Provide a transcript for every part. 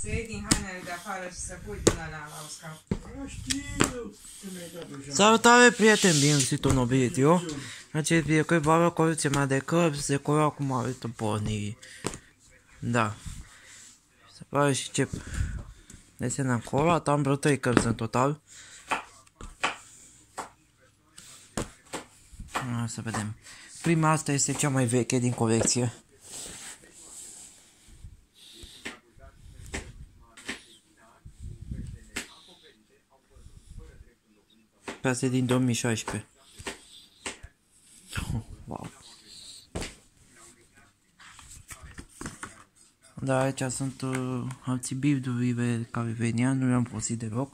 Să iei din hainele de afară și să pui din alea la uscat. Nu știu. Salutare prieteni, bine găsit un nou video. Acest video e vorba colecția mea de cărți, decorat cu mare porniri. Da. Se pare și ce desen acolo, am vreo 3 cărți în total. Să vedem. Prima asta este cea mai veche din colecție. Asta e din 2016. Wow. Da, aici sunt alții build-urile care veneau, nu le-am folosit deloc.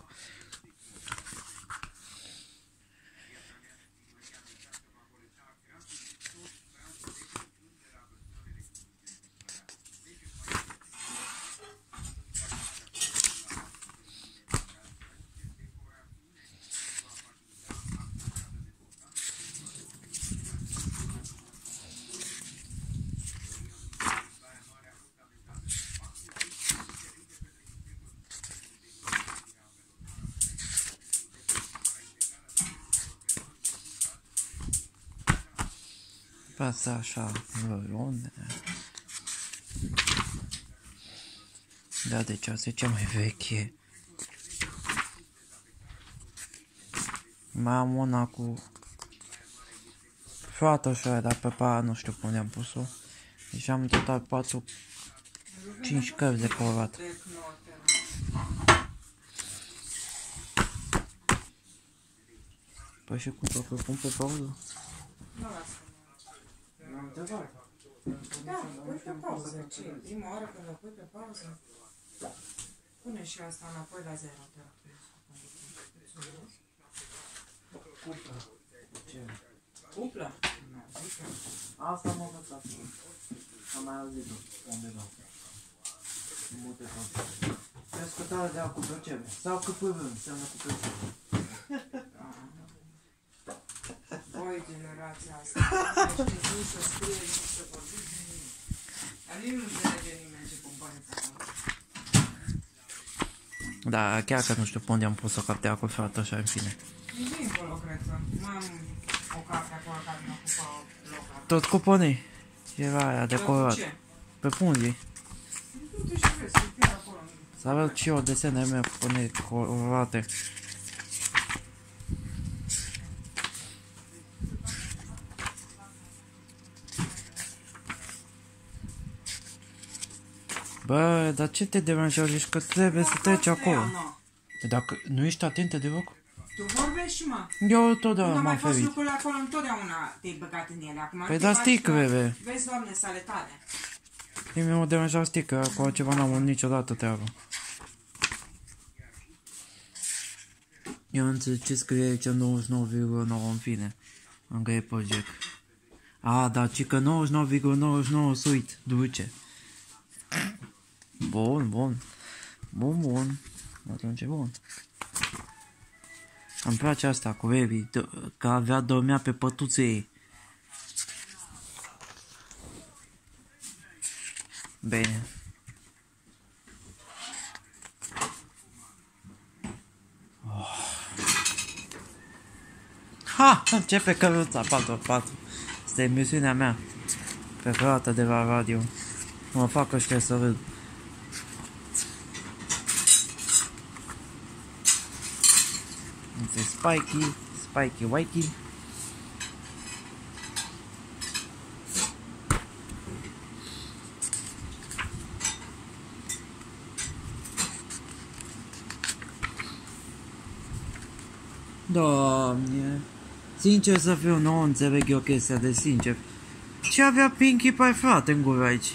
Asta așa, unde? Da, deci asta e cea mai veche. Mai am una cu fata așa, dar pe aia nu știu unde am pus-o. Deci am în total 5 cărți de colorat. Păi și cum să pun pe pauză? Nu lasă. Da, pui pe pauză. Ce? Prima oară când o pui pe pauză? Pune și asta înapoi la 0. Cuplă. Ce? Cuplă? Asta m-a învățat. Am mai auzit-o undeva. În multe cazuri. Prescutare de acum plăcere. Sau CPV, înseamnă cu plăcere. Voi, generația asta, nu știu să scrie, nu să vorbiți de nimic. Dar nici nu înțelege nimeni ce companie pe acolo. Da, chiar că nu știu pe unde am pus o carte acolo, frate, așa, în fine. E dincolo, cred că. Mai am o carte acolo care mi ocupa locul. Tot cuponii? Era aia decorat. Ce? Pe pungi. Du-te și vezi, e chiar acolo. Să avem și eu desene mele pune colorate. Bă, dar ce te deranjează? Zici că trebuie să treci acolo. Dacă nu ești atentă deloc? Tu vorbești, mă? Eu totdeauna Nu m-am mai faci ferit. lucrurile acolo, întotdeauna te-ai băgat în ele. Acum Păi te da, faci sticlele. că vezi, Doamne, sale tale. Mie mă deranja sticlă, cu altceva n-am avut niciodată treabă. Eu nu înțeleg ce scrie aici 99,9 în fine. În grey project. A, da, ci că 99,99 suit, duce. Bun, bun. Bun, bun. Atunci e bun. Îmi place asta cu Evi, că avea dormea pe pătuțe ei. Bine. Oh. Ha! Începe căruța 4-4. Asta e emisiunea mea preferată de la radio. Mă fac ăștia să râd. Este Spikey Wakey. Doamne, sincer să fiu, nu înțeleg eu chestia de sincer. Ce avea Pinkie Pie, frate, în gură aici?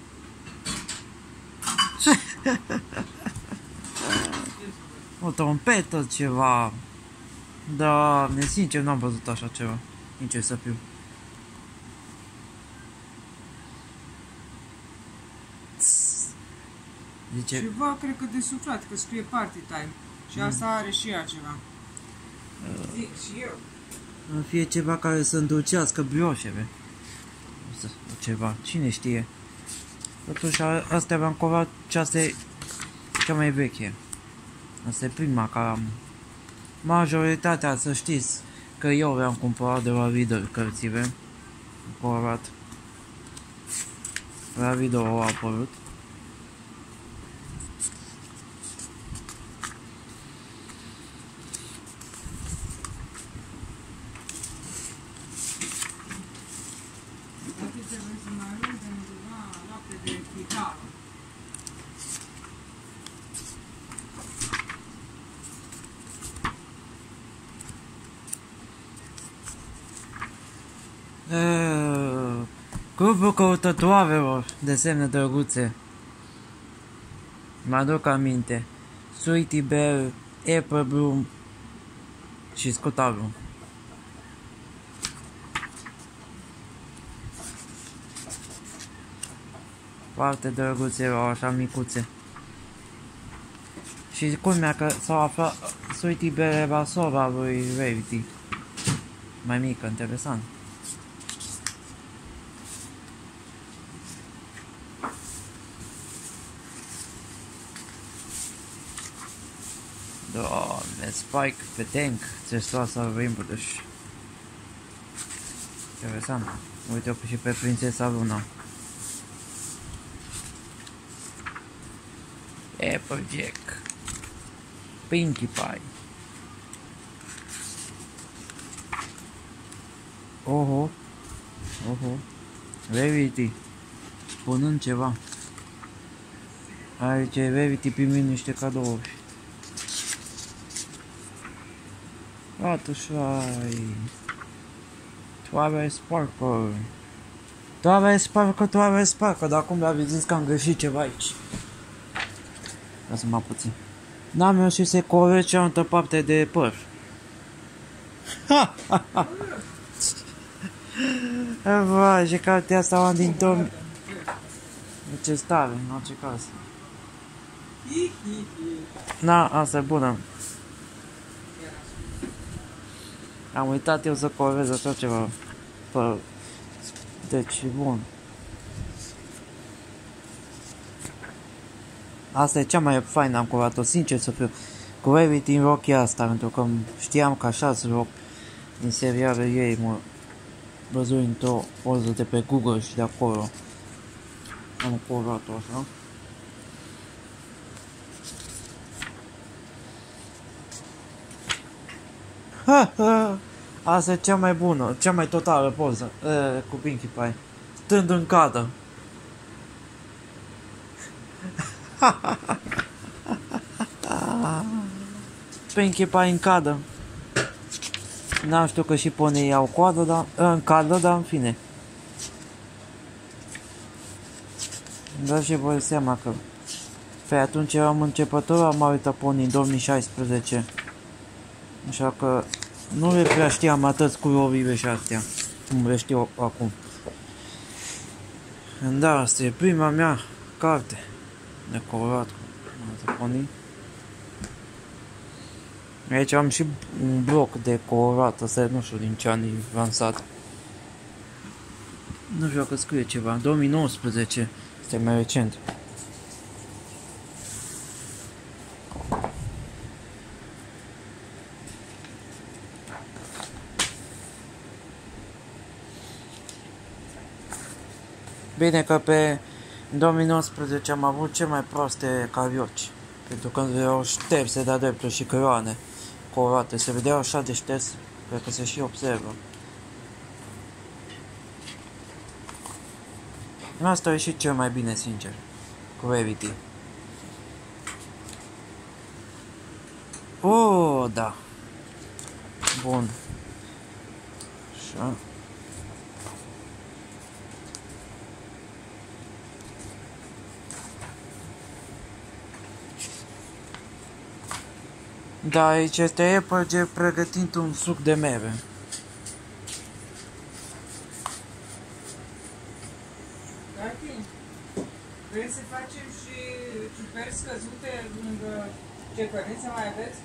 O trompetă, ceva. Doamne, sincer, n-am văzut așa ceva. Sincer să fiu. Zice... Ceva, cred că de suflat, că scrie party time. Și asta are și ea ceva. Zic și eu. Fie ceva care să îndulcească brioșele. Ceva, cine știe. Totuși, astea aveam colat 6 cea mai veche. Asta e prima care am. Majoritatea, să știți, că eu le-am cumpărat de la Lidl cărțile. Colorat. La Lidl au apărut. Trebuie să mai ajungem undeva lapte de chitară. Grupul căutătoarelor de semne drăguțe. Mă aduc aminte. Sweetie Belle, Apple Bloom și Scotalu. Foarte drăguțe erau, așa micuțe. Și culmea că s-au aflat Sweetie Belle era sora lui Rarity. Mai mică, interesant. Doamne, Spike pe tank, testoasa Rainbow-Dash. Interesant. Uite-o și pe prințesa Luna. Applejack. Pinkie Pie. Oho. Oho. Rarity. Spunând ceva. Aici Rarity primind niște cadouri. Fluttershy. Twilight Sparkle. Twilight Sparkle, Twilight Sparkle, dar acum mi-a zis că am greșit ceva aici. Lasă-mă puțin. N-am reușit să corect cealaltă parte de păr. Vai, și cartea asta am din 2000. Ce stare, în orice caz. Na, asta e bună. Am uitat eu să colorez așa ceva. Deci, bun. Asta e cea mai faină, am colorat-o, sincer să fiu. Cu Rarity în rochia asta, pentru că știam că așa-ți roc din seriale ei, mă văzui într-o poză de pe Google și de acolo. Am colorat-o așa. Asta e cea mai bună, cea mai totală poză cu Pinkie Pie. Stând în cadă. Pinkie Pie în cadă. N-am știut că și ponii au coadă, dar în cadă, dar în fine. Dar și voi seama că pe atunci eram începător, am uitat ponii în 2016. Așa că nu le prea știam atât culorile și astea, cum le știu acum. Da, asta e prima mea carte de colorat cu ponii. Aici am și un bloc de colorat, asta nu știu din ce an e lansat. Nu știu dacă scrie ceva, 2019, este mai recent. Bine că pe 2019 am avut cel mai proaste carioci, pentru că erau șterse de-a dreptul și creioane colorate, se vedeau așa de șters, cred că se și observă. Asta e și cel mai bine, sincer, cu Rarity. Oh, da. Bun. Așa. Da, aici este Applejack pregătind un suc de mere. Tati, vrei să facem și ciuperci scăzute lângă cefărință, mai aveți?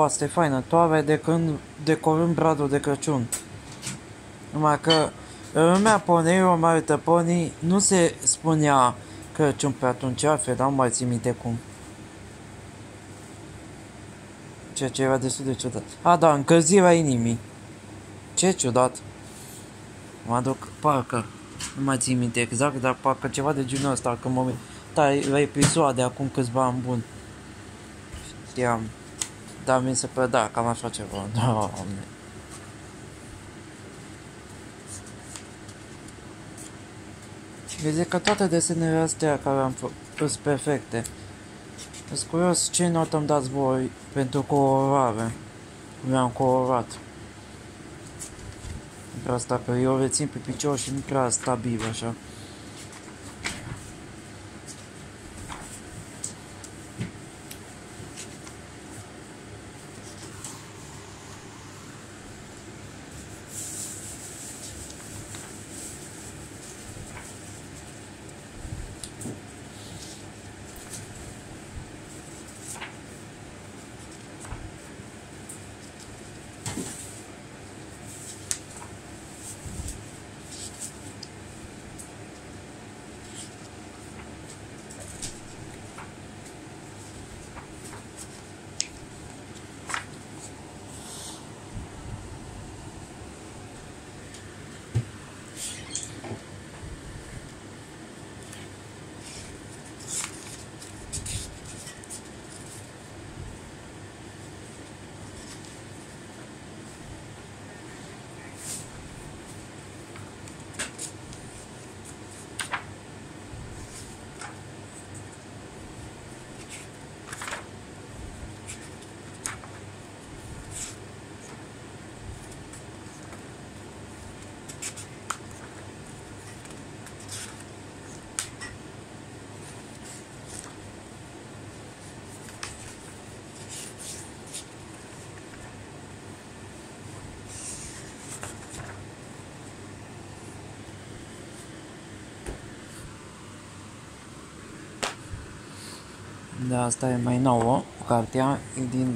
asta e faină. Tu aveai de când decorând bradul de Crăciun. Numai că în lumea poniilor, My Little Pony, nu se spunea Crăciun pe atunci, altfel, dar nu mai țin minte cum. Ceea ce era destul de ciudat. A, da, încălzirea inimii. Ce ciudat. Mă aduc, parcă, nu mai țin minte exact, dar parcă ceva de genul ăsta, când mă uitai la episoade acum câțiva ani buni. Știam. Dar mi se pare, da, cam așa ceva. Doamne. Vezi că toate desenele astea care am făcut sunt perfecte. Sunt curios ce notă îmi dați voi pentru colorare. Cum am colorat. Pe asta că eu le țin pe picior și nu prea stabil așa. Da, asta e mai nouă, cartea e din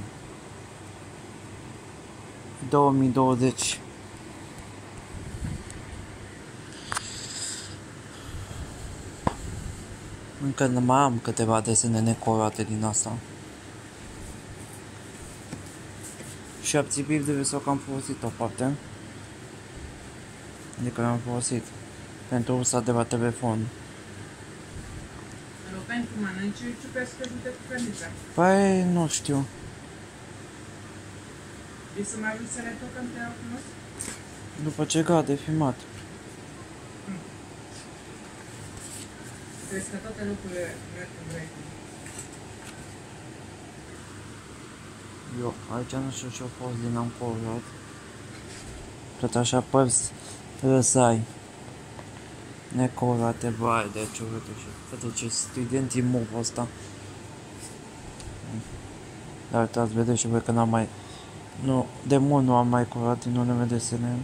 2020. Încă nu mai am câteva desene necolorate din asta. Și abțibiv de sau că am folosit o parte. Adică am folosit pentru ursa de la telefon. Pentru mănânci, ciuperci căzute cu cănița. Păi, nu știu. Vrei să mai ajut să retocăm pe acum? După ce gata de filmat. Crezi că toate lucrurile merg în drept. Eu, aici nu știu ce-a fost din am colorat. Tot așa părți răsai. Necolorate, vai de ce urât așa. Fete ce student e move ăsta. Dar uitați, vedeți și voi că n-am mai... Nu, de mult nu am mai colorat din unele desene.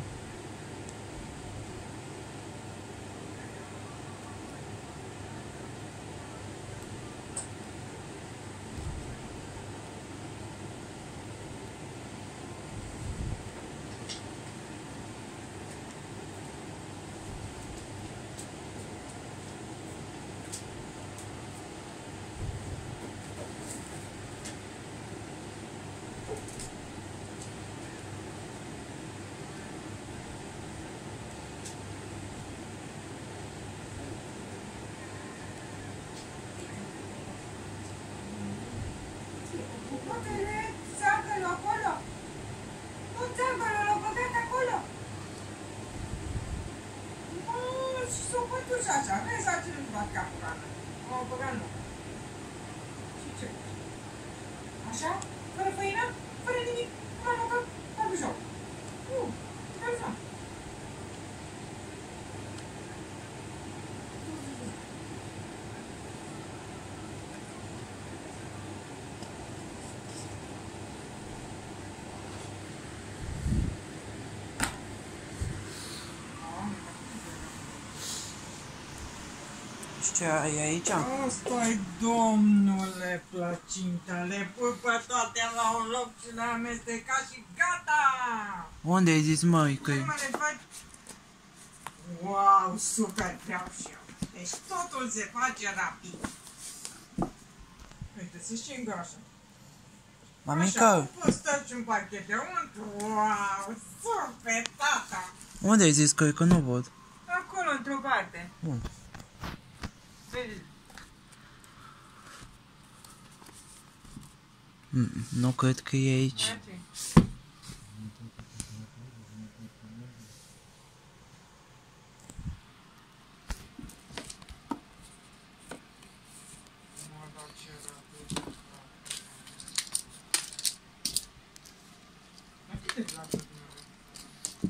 Așa? Fără făină? Fără nimic? Numai măcar parmesan. Parmesan. Ce ai aici? Asta-i, domnule Placinta, le pui pe toate la un loc și le amesteca și gata! Unde ai zis, măi, că Nu mă le faci? Wow, super, vreau și eu. Deci totul se face rapid. Uite, se și îngroașă. mamica, Așa, pus tot un pachet de unt. Wow, super, tata! unde ai zis că nu văd? Acolo, într-o parte. Bun. Vezi? Nu cred că e aici. Mersi. Mă, dar ce rapid. Dar cât de rapid, mă?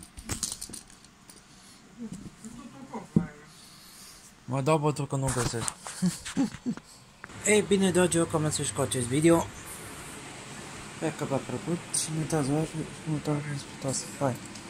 Totul foc la ele. Mă dau bături că nu găsesc. Ei bine, dragilor, cam asta și cu acest video. Sper că v-a plăcut și nu uitați, bye.